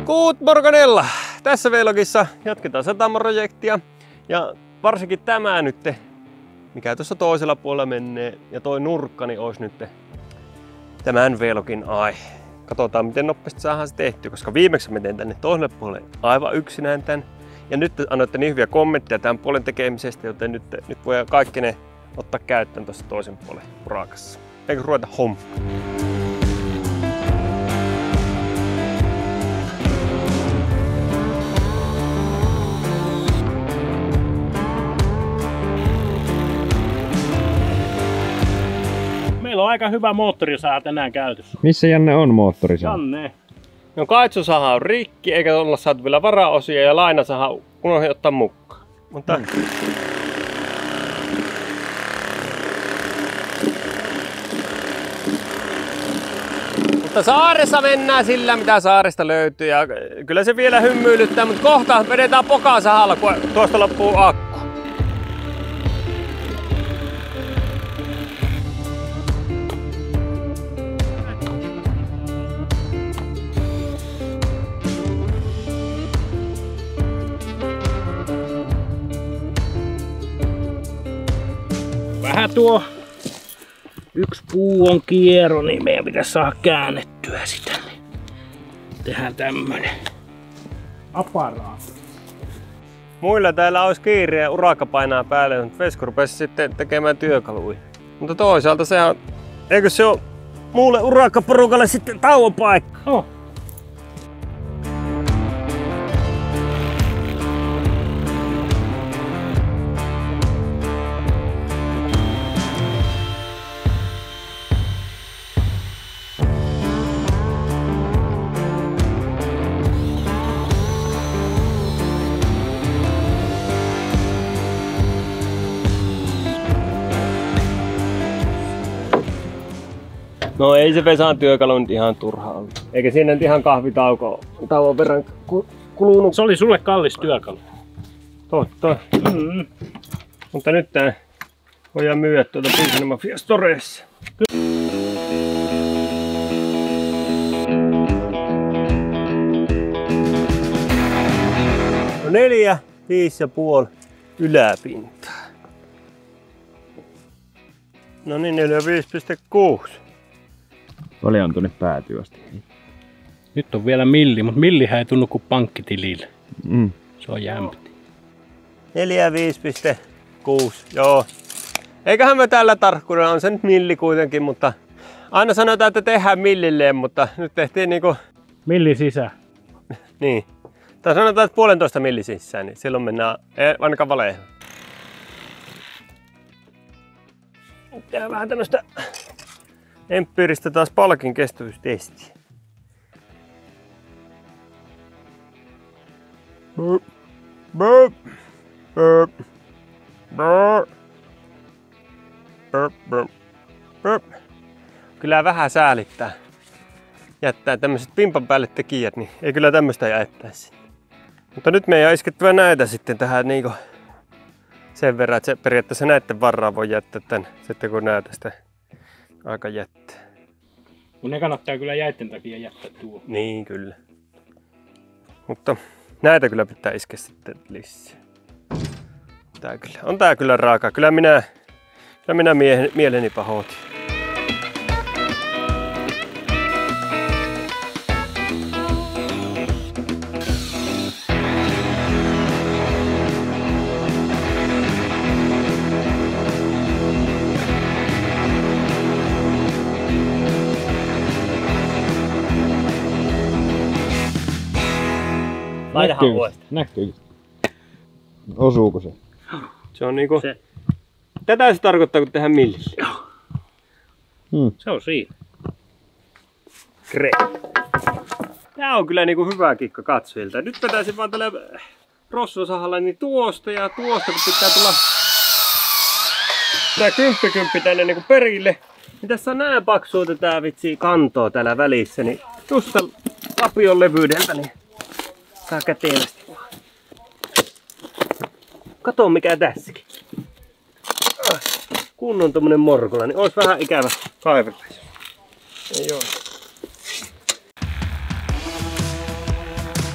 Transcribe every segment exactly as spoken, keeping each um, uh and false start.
Good morgonella! Tässä vlogissa jatketaan satamaprojektia ja varsinkin tämä nyt, mikä tuossa toisella puolella menee ja toi nurkkani olisi nyt tämän vlogin aihe. Katsotaan miten nopeasti saadaan se tehtyä, koska viimeksi mä tein tänne toiselle puolelle aivan yksinään tän. Ja nyt annoitte niin hyviä kommentteja tämän puolen tekemisestä, joten nyt, nyt voi kaikki ne ottaa käyttöön tuossa toisen puolen urakassa. Eikö ruveta homma? Meillä on aika hyvä moottorisaha tänään käytössä. Missä Janne on moottorisaha? Janne. No kaitsusaha on rikki, eikä olla saatu vielä varaosia ja lainasaha unohdin ottaa mukaan. Mutta mm. Mutta saaressa mennään sillä mitä saaresta löytyy ja kyllä se vielä hymyilyttää, mutta kohta vedetään pokasahalla kun tuosta loppuu akku. Vähän tuo yksi puu on kiero, niin meidän pitäisi saada käännettyä sitä. Niin tehdään tämmönen aparaatti. Muilla täällä olisi kiire ja urakka painaa päälle, mutta Vesku rupesi sitten tekemään työkaluja. Mutta toisaalta se on, eikö se ole muulle urakkaporukalle sitten tauopaikka? Oh. No ei se Vesan työkalu nyt ihan turha ollut. Eikä siinä nyt ihan kahvitauko tauon verran kulunut. Se oli sulle kallis työkalu. Totta. Mm. Mutta nyt tää voidaan myydä tuolta Piisanmafia Storeessa. No neljä, viisi ja puoli yläpintaa. No niin, neljä viisi pilkku kuusi. Paljon on tuonne päätyy asti. Nyt on vielä milli, mutta millihän ei tunnu kuin pankkitilille. Mm. Se on jämpti. neljä viisi pilkku kuusi, joo. Eiköhän me tällä tarkkuudella, on se nyt milli kuitenkin, mutta aina sanotaan, että tehdään millilleen, mutta nyt tehtiin niinku... Milli sisään. Niin. Tai sanotaan, että puolentoista milli sisään, niin silloin mennään, ei ainakaan valeihin. Tehdään vähän tämmöstä empiiristä taas palkin kestävyystestiä. Burp, burp, burp, burp, burp, burp, burp. Kyllä vähän säälittää jättää tämmöiset pimpan päälle tekijät, niin ei kyllä tämmöistä jättäisi. Mutta nyt meidän on iskettävä näitä sitten tähän niinku sen verran, että se periaatteessa näiden varaan voi jättää tän sitten kun näitä sitä aika jättää. Mun ne kannattaa kyllä jäitten takia jättää tuo. Niin kyllä. Mutta näitä kyllä pitää iskeä sitten lisää. Tää kyllä. On tää kyllä raaka. Kyllä minä, kyllä minä miehen, mieleni pahoitin. Laitahan uudestaan. Näkyy. Osuuko se? Se on niinku... Se. Tätä se tarkoittaa kun tehdään millillä. Joo. Hmm. Se on siinä. Kre. Tää on kyllä niinku hyvä kikka katsojilta. Nyt vetäisin vaan tällä rossosahalla niin tuosta ja tuosta kun pitää tulla tää kymppikymppi tänne niinku perille. Niin tässä on näin paksua tätä vitsi kantoa täällä välissä, niin just lapion levyydeltä niin saa kätevästi vaan. Kato mikä tässäkin. Kunnon tommonen morkola, niin ois vähän ikävä kaivella. Ei oo.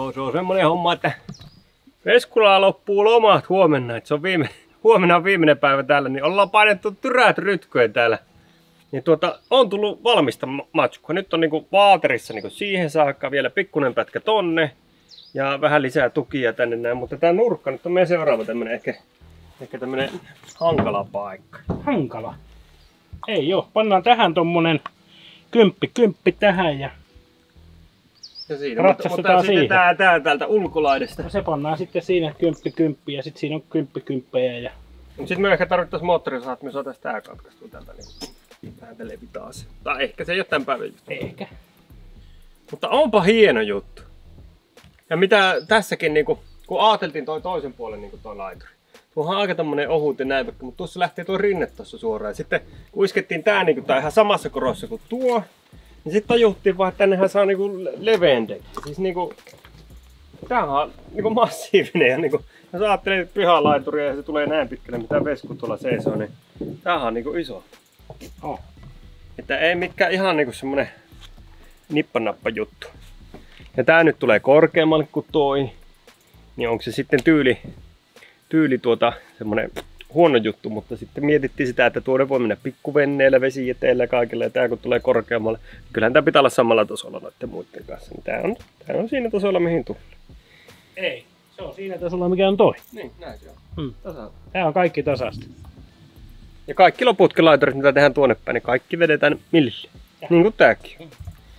Joo, se on semmonen homma, että Veskulaa loppuu lomat huomenna, että se on viime, huomenna on viimeinen päivä täällä, niin ollaan painettu tyrät rytköön täällä. Niin tuota, on tullut valmista matskua. Nyt on niinku vaaterissa niinku siihen saakka, vielä pikkunen pätkä tonne ja vähän lisää tukia tänne näin, mutta tää nurkka nyt on meidän seuraava tämmönen ehkä, ehkä tämmönen hankala paikka. Hankala. Ei oo, pannaan tähän tommonen kymppi, kymppi tähän ja Ja siinä, ratsastetaan mutta siihen. sitten tää, tää täältä ulkolaidesta. no se pannaan sitten siinä kymppi, kymppi ja sitten siinä on kymppi, kymppejä ja Sitten me ehkä tarvittais moottorisaat, että me saataisiin tää katkaistua täältä niin täältä levi taas. Tai ehkä se ei oo tän päivän juttu. ehkä. Mutta onpa hieno juttu. Ja mitä tässäkin, niinku, kun ajateltiin toi toisen puolen niinku toi laituri. Tuohan on aika tommonen ohut ja näin, mutta tuossa lähtee tuo rinne tuossa suoraan. Ja sitten kun iskettiin tää niinku, tää ihan samassa korossa kuin tuo, niin sitten tajuttiin vaan, että tännehän saa niinku leveän dekin. Siis niinku, tämähän on niinku massiivinen ja niinku, jos ajattelee pihalaituria ja se tulee näin pitkälle, mitä Vesku tuolla seisoo, niin tämähän on niinku iso. Oh. Että ei mitkään ihan niinku semmonen nippanappa juttu. Ja tää nyt tulee korkeammalle kuin toi, niin onko se sitten tyyli, tyyli tuota semmonen huono juttu, mutta sitten mietittiin sitä, että tuonne voi mennä pikkuvenneellä, vesijäteellä ja kaikilla, ja tää kun tulee korkeammalle, niin kyllähän tää pitää olla samalla tasolla noiden muiden kanssa. Niin tää on, tää on siinä tasolla mihin tulee. Ei, se on siinä tasolla mikä on toi. Niin, näin se on. Hmm. Tasa. Tää on kaikki tasasta. Ja kaikki loputkin laiturit, mitä tehdään tuonne päin, niin kaikki vedetään millille. Ja. Niin kuin tääkin.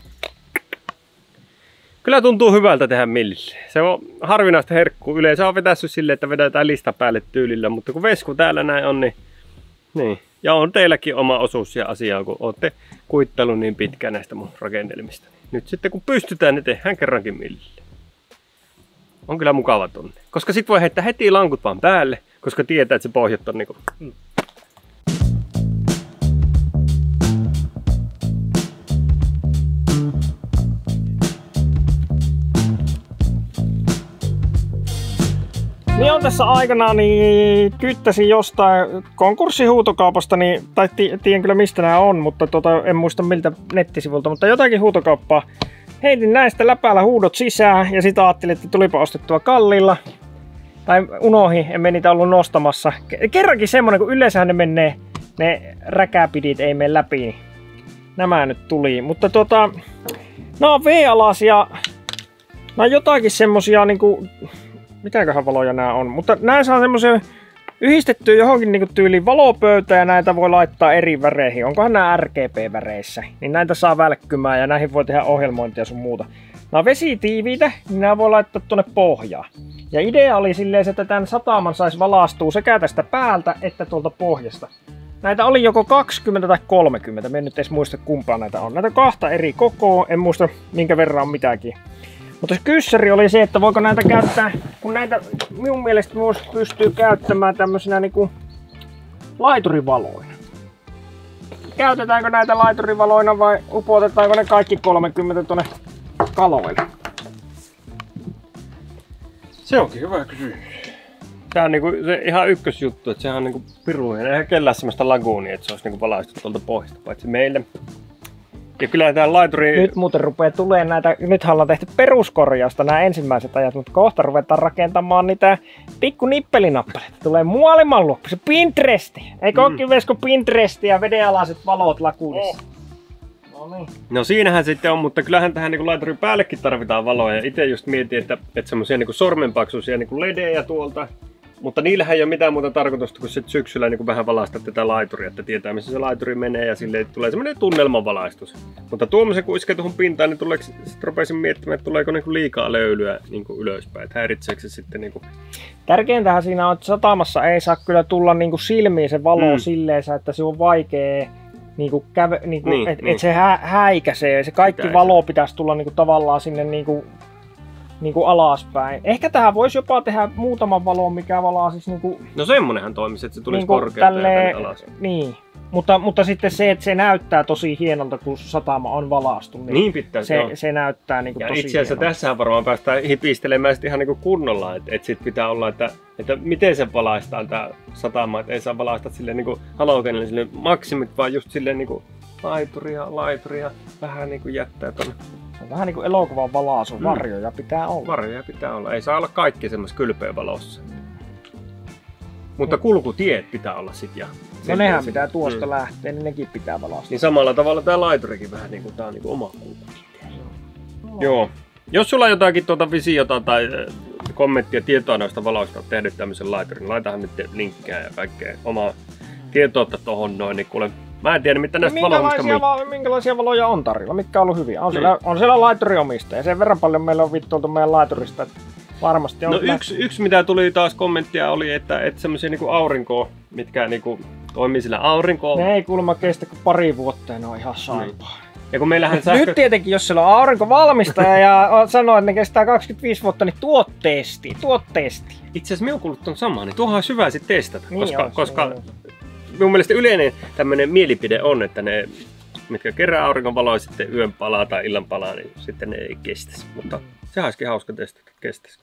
Kyllä tuntuu hyvältä tehdä millille. Se on harvinaista herkkuu. Yleensä on vetässyt silleen, että vedetään lista päälle tyylillä, mutta kun Vesku täällä näin on, niin, niin. Ja on teilläkin oma osuus ja asiaa, kun olette kuittelun niin pitkään näistä mun rakennelmista. Nyt sitten kun pystytään, niin tehdään kerrankin millille. On kyllä mukava tunne. Koska sit voi heittää heti lankut vaan päälle, koska tietää, että se pohjat on niinku... Mm. Niin on tässä aikana, niin kyttäsin jostain konkurssihuutokaupasta, niin, tai tiedän kyllä mistä nämä on, mutta tota, en muista miltä nettisivulta, mutta jotakin huutokauppaa. Heitin näistä läpäällä huudot sisään ja sitten ajattelin, että tulipa ostettua kalliilla. Tai unohin, en me niitä ollut nostamassa. Kerrankin semmonen, kun yleensähän ne menee, ne räkäpidit ei mene läpi, niin nämä nyt tuli. Mutta tota, nämä on V-alasia, nämä on jotakin semmosia niinku... Mitäköhän valoja nämä on, mutta nämä saa semmoisen yhdistettyä johonkin niinku tyyliin valopöytään ja näitä voi laittaa eri väreihin. Onkohan nämä R G B-väreissä? Niin näitä saa välkkymään ja näihin voi tehdä ohjelmointia sun muuta. Nämä on vesitiiviitä, niin nämä voi laittaa tuonne pohjaan. Ja idea oli silleen, että tämän sataman saisi valaastua sekä tästä päältä että tuolta pohjasta. Näitä oli joko kaksikymmentä tai kolmekymmentä, mä en nyt edes muista kumpaa näitä on. Näitä kahta eri kokoa, en muista minkä verran on mitäkin. Mutta se kyssäri oli se, että voiko näitä käyttää, kun näitä minun mielestä myös pystyy käyttämään tämmöisenä niinku laiturivaloina. Käytetäänkö näitä laiturivaloina vai upotetaanko ne kaikki kolmekymmentä tuonne kaloille? Se onkin hyvä kysymys. Tää on niinku se ihan ykkösjuttu, että sehän on niinku piruinen. Eihän kellään semmoista laguunia, että se olisi niinku valaistu tuolta pohjasta, paitsi meille. Ja kyllä tää laituri... Nyt muuten rupeaa tulee näitä, nythän ollaan tehty peruskorjausta nämä ensimmäiset ajat, mutta kohta ruvetaan rakentamaan niitä pikku nippelinappaleita. Tulee maailman loppu, se Pinteresti. Eikö mm. ookin Vesku Pinteresti ja vedenalaiset valot lakuudessa? Oh. No niin. No siinähän sitten on, mutta kyllähän tähän niinku laiturin päällekin tarvitaan valoja. Ja itse just mietin, että, että semmosia niinku sormenpaksuisia niinku ledejä tuolta. Mutta niillähän ei ole mitään muuta tarkoitusta kuin sit syksyllä niin kuin vähän valaista tätä laituria, että tietää missä se laituri menee ja sille tulee semmoinen tunnelmanvalaistus. Mutta tuommoisen kun iskee tuohon pintaan, niin tuleeko, sit rupesin miettimään, että tuleeko niin kuin liikaa löylyä niin kuin ylöspäin, että häiritseekö se sitten niin kuin... Tärkeintähän siinä on, että satamassa ei saa kyllä tulla niin kuin silmiin se valo mm. silleen, että se on vaikea niin kuin käve, niin kuin, niin, että niin. et se hä, häikäisee. Se kaikki Pitäisi. valo pitäisi tulla niin kuin tavallaan sinne niin kuin niin kuin alaspäin. Ehkä tähän voisi jopa tehdä muutaman valon, mikä valaa siis niinku... No semmonenhan toimisi, että se tulisi niin korkealta tälle... ja tänne alas. Niin. Mutta, mutta sitten se, että se näyttää tosi hienolta, kun satama on valaastu. Niin, niin pitää se, se näyttää niinku ja tosi itse asiassa hienolta. tässähän varmaan päästään hipistelemään sitten ihan niinku kunnolla. Että et sit pitää olla, että, että miten se valaistaan tää satama. Että ei saa valaista silleen niinku halogenille silleen maksimit, vaan just silleen niinku laituria, laituria. Vähän niinku jättää tonne Se on vähän niinku elokuvan valaisu, Mm. varjoja pitää olla. Varjoja pitää olla. Ei saa olla kaikki semmoista kylpeä valossa. Mutta kulkutiet pitää olla sit ja... No nehän pitää tuosta mm. lähteä, niin nekin pitää valaista. Niin samalla tavalla tää laiturikin vähän niinku tää on niinku oma kulkutie. No. Joo. Jos sulla on jotakin tuota visiota tai äh, kommenttia, tietoa noista valoista, oot tehnyt tämmöisen laiturin, niin laitahan nyt linkkejä ja kaikkea omaa tietoutta tohon noin, niin kuule, mä en tiedä mitä näistä valoista... Minkälaisia, va- minkälaisia valoja on tarjolla? Mitkä on ollut hyviä? On, Hmm. siellä, on siellä laituriomistaja. Sen verran paljon meillä on vittuiltu meidän laiturista, että varmasti on... No kyllä... yksi, yksi mitä tuli taas kommenttia oli, että, että semmoisia niinku aurinkoa, mitkä niinku toimii sillä aurinkoa. Ne ei kuulemma kestä kuin pari vuotta ja ne on ihan saipaa. Ja kun meillähän sähkö... Nyt tietenkin, jos siellä on aurinkovalmistaja ja sanoo, että ne kestää kaksikymmentäviisi vuotta, niin tuot testi, tuot testi. Itse asiassa minä olen kuullut ton samaa, niin tuohon on hyvä sitten testata, Niin koska, on, koska niin minun mielestä yleinen tämmöinen mielipide on, että ne, mitkä kerää auringonvaloa sitten yön palaa tai illan palaa, niin sitten ne ei kestäisi. Mutta se olisikin hauska testata, että kestäisi.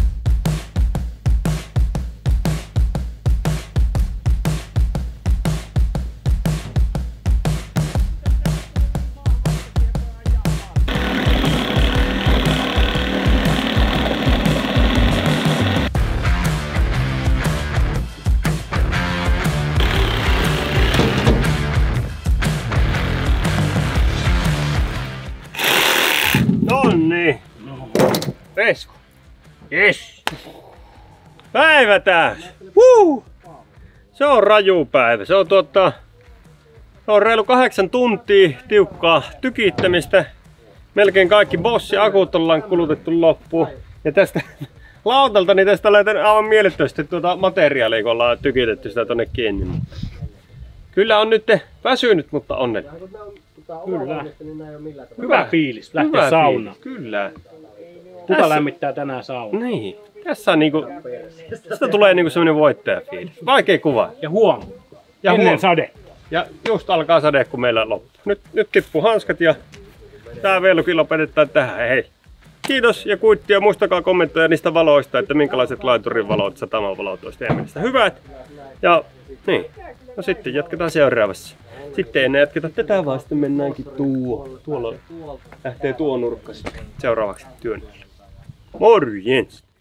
Nonni! Vesku! Yes! Päivä täys! Woo! Se on raju päivä. Se on tuota... Se on reilu kahdeksan tuntia tiukkaa tykittämistä. Melkein kaikki bossi-akut ollaan kulutettu loppuun. Ja tästä lautalta, niin tästä laitan aivan mielettömästi tuota materiaalia, kun ollaan tykitetty sitä tonne kiinni. Kyllä on nyt väsynyt, mutta onnellinen. Kyllä. Hyvä fiilis lähteä Hyvä saunaan. fiilis, kyllä. Kuka Tässä- lämmittää tänään saunaa? Niin. Tässä on niinku... Tästä tulee niinku semmonen voittajafiilis. Vaikea kuva. Ja huom. Ja Ennen huom- sade. Ja just alkaa sade, kun meillä loppuu. Nyt, nyt tippuu hanskat ja tää veilukin lopetetaan tähän. Hei. Kiitos ja kuittia. Muistakaa kommentoida niistä valoista, että minkälaiset laiturin valot, sataman valot olisi teidän mielestä hyvät. Ja niin. No sitten jatketaan seuraavassa. Sitten enää jatketa tätä vaan, sitten mennäänkin tuo. Tuolla lähtee tuo nurkka sitten seuraavaksi työn. Morjens!